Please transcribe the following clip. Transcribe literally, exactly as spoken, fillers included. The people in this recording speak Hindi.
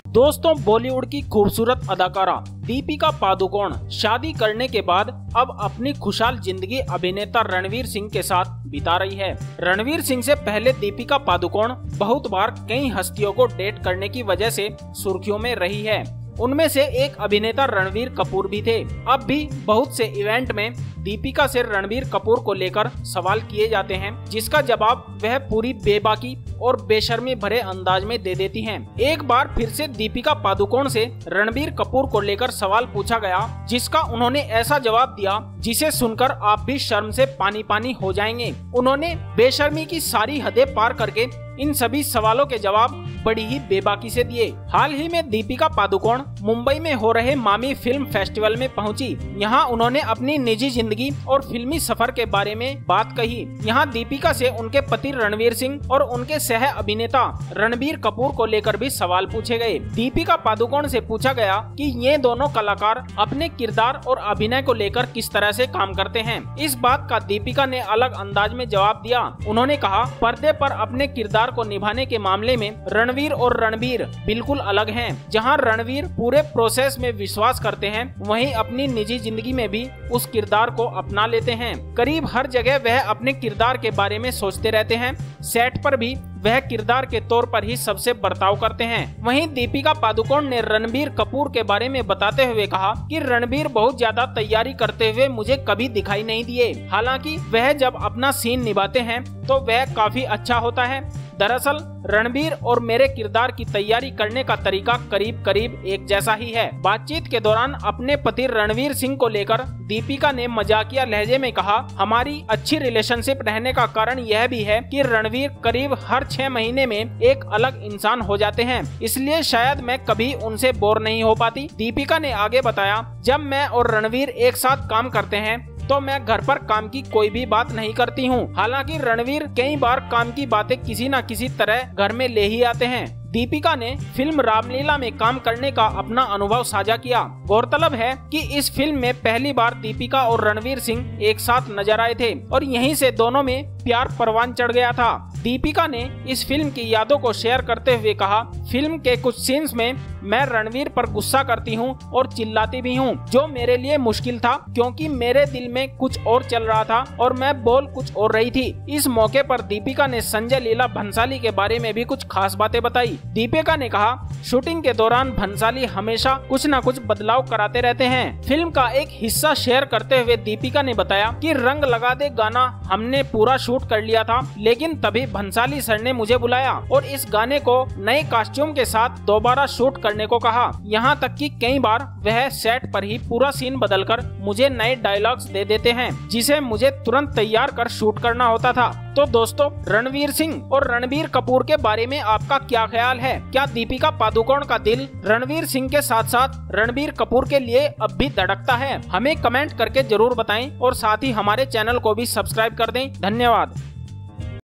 दोस्तों, बॉलीवुड की खूबसूरत अदाकारा दीपिका पादुकोण शादी करने के बाद अब अपनी खुशहाल जिंदगी अभिनेता रणवीर सिंह के साथ बिता रही है। रणवीर सिंह से पहले दीपिका पादुकोण बहुत बार कई हस्तियों को डेट करने की वजह से सुर्खियों में रही है। उनमें से एक अभिनेता रणबीर कपूर भी थे। अब भी बहुत से इवेंट में दीपिका से रणबीर कपूर को लेकर सवाल किए जाते हैं, जिसका जवाब वह पूरी बेबाकी और बेशर्मी भरे अंदाज में दे देती हैं। एक बार फिर से दीपिका पादुकोण से रणबीर कपूर को लेकर सवाल पूछा गया, जिसका उन्होंने ऐसा जवाब दिया जिसे सुनकर आप भी शर्म से पानी पानी हो जाएंगे। उन्होंने बेशर्मी की सारी हदें पार करके इन सभी सवालों के जवाब बड़ी ही बेबाकी से दिए। हाल ही में दीपिका पादुकोण मुंबई में हो रहे मामी फिल्म फेस्टिवल में पहुंची। यहां उन्होंने अपनी निजी जिंदगी और फिल्मी सफर के बारे में बात कही। यहां दीपिका से उनके पति रणवीर सिंह और उनके सह अभिनेता रणबीर कपूर को लेकर भी सवाल पूछे गए। दीपिका पादुकोण से पूछा गया कि ये दोनों कलाकार अपने किरदार और अभिनय को लेकर किस तरह से काम करते हैं। इस बात का दीपिका ने अलग अंदाज में जवाब दिया। उन्होंने कहा, पर्दे पर अपने किरदार को निभाने के मामले में रणवीर और रणबीर बिल्कुल अलग हैं। जहां रणवीर पूरे प्रोसेस में विश्वास करते हैं, वहीं अपनी निजी जिंदगी में भी उस किरदार को अपना लेते हैं। करीब हर जगह वह अपने किरदार के बारे में सोचते रहते हैं। सेट पर भी वह किरदार के तौर पर ही सबसे बर्ताव करते हैं। वहीं दीपिका पादुकोण ने रणबीर कपूर के बारे में बताते हुए कहा कि रणबीर बहुत ज्यादा तैयारी करते हुए मुझे कभी दिखाई नहीं दिए। हालांकि वह जब अपना सीन निभाते हैं तो वह काफी अच्छा होता है। दरअसल रणबीर और मेरे किरदार की तैयारी करने का तरीका करीब करीब एक जैसा ही है। बातचीत के दौरान अपने पति रणवीर सिंह को लेकर दीपिका ने मजाकिया लहजे में कहा, हमारी अच्छी रिलेशनशिप रहने का कारण यह भी है कि रणवीर करीब हर छह महीने में एक अलग इंसान हो जाते हैं, इसलिए शायद मैं कभी उनसे बोर नहीं हो पाती। दीपिका ने आगे बताया, जब मैं और रणवीर एक साथ काम करते हैं तो मैं घर पर काम की कोई भी बात नहीं करती हूँ। हालांकि रणवीर कई बार काम की बातें किसी न किसी तरह घर में ले ही आते हैं। दीपिका ने फिल्म रामलीला में काम करने का अपना अनुभव साझा किया। गौरतलब है कि इस फिल्म में पहली बार दीपिका और रणवीर सिंह एक साथ नजर आए थे और यहीं से दोनों में प्यार परवान चढ़ गया था। दीपिका ने इस फिल्म की यादों को शेयर करते हुए कहा, फिल्म के कुछ सीन्स में मैं रणवीर पर गुस्सा करती हूँ और चिल्लाती भी हूँ, जो मेरे लिए मुश्किल था क्योंकि मेरे दिल में कुछ और चल रहा था और मैं बोल कुछ और रही थी। इस मौके पर दीपिका ने संजय लीला भंसाली के बारे में भी कुछ खास बातें बताई। दीपिका ने कहा, शूटिंग के दौरान भंसाली हमेशा कुछ न कुछ बदलाव कराते रहते हैं। फिल्म का एक हिस्सा शेयर करते हुए दीपिका ने बताया कि रंग लगा दे गाना हमने पूरा शूट कर लिया था, लेकिन तभी भंसाली सर ने मुझे बुलाया और इस गाने को नए कॉस्ट्यूम के साथ दोबारा शूट करने को कहा। यहाँ तक कि कई बार वह सेट पर ही पूरा सीन बदलकर मुझे नए डायलॉग्स दे देते हैं, जिसे मुझे तुरंत तैयार कर शूट करना होता था। तो दोस्तों, रणवीर सिंह और रणबीर कपूर के बारे में आपका क्या ख्याल है? क्या दीपिका पादुकोण का दिल रणवीर सिंह के साथ साथ रणबीर कपूर के लिए अब भी धड़कता है? हमें कमेंट करके जरूर बताएं और साथ ही हमारे चैनल को भी सब्सक्राइब कर दें। धन्यवाद।